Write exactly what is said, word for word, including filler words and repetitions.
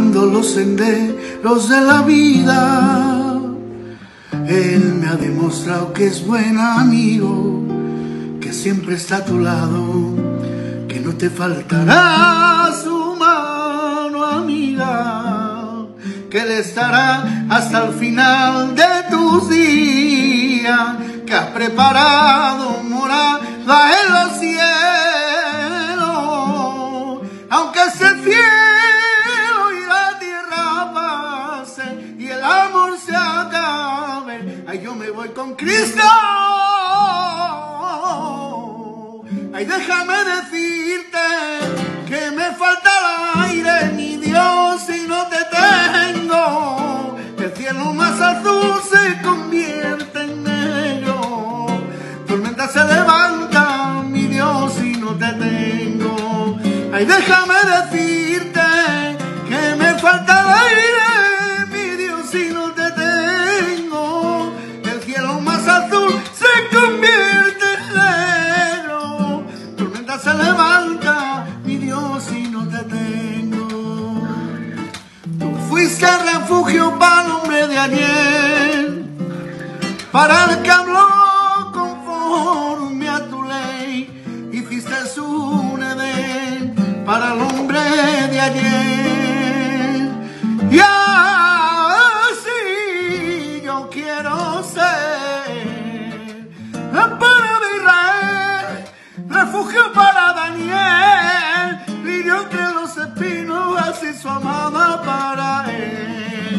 andando los senderos de la vida. Él me ha demostrado que es buen amigo, que siempre está a tu lado, que no te faltará su mano amiga, que Él estará hasta el final de tus días, que has preparado morada en los cielos, aunque ese cielo y la tierra pase y el amor se acabe, ay, yo me voy con Cristo. Ay, déjame decirte que me falta el aire, mi Dios, si no te tengo. El cielo más azul se convierte en negro, tormenta se levanta, mi Dios, si no te tengo. Ay, déjame decirte que me falta el aire, mi Dios, si no te tengo. El cielo más azul se convierte en negro, tormenta se levanta, mi Dios, si no te tengo. Tú fuiste refugio para el hombre de ayer, para el que habló conforme a tu ley, hiciste un Edén para el hombre de ayer. Y así yo quiero ser para Israel, refugio para Daniel, lirio entre los espinos, así su amada para él.